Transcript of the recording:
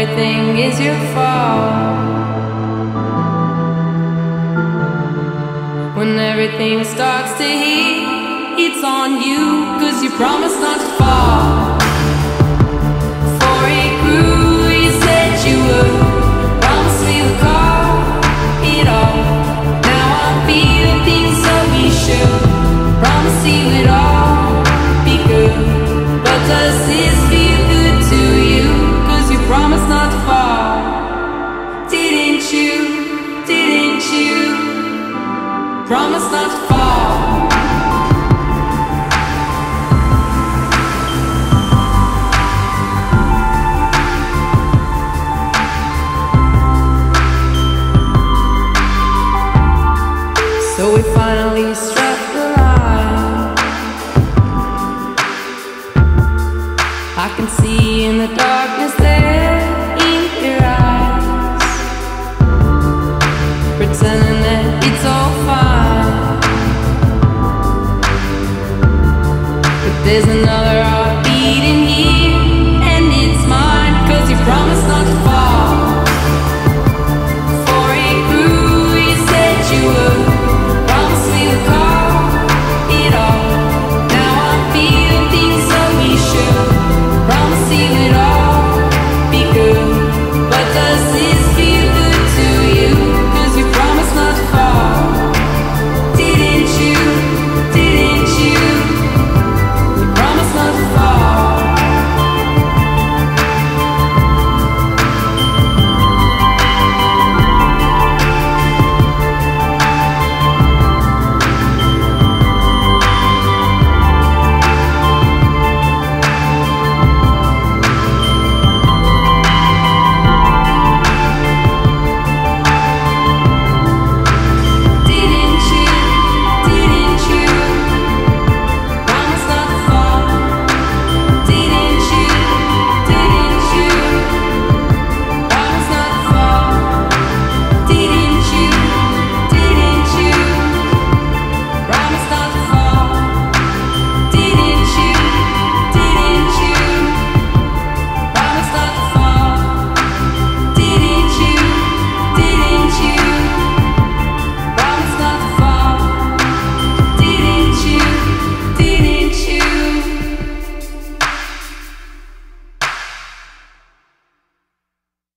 everything is your fault, when everything starts to heat, it's on you, 'cause you promised not to fall. Before it grew, you said you would promise we would call it all. Now I'm feeling things that we should promise you it all be good. But does this feel good to you? 'Cause you promised not to fall. Didn't you? Didn't you? Promise not to fall. So we finally struck the line. I can see in the darkness there in your eyes, pretending that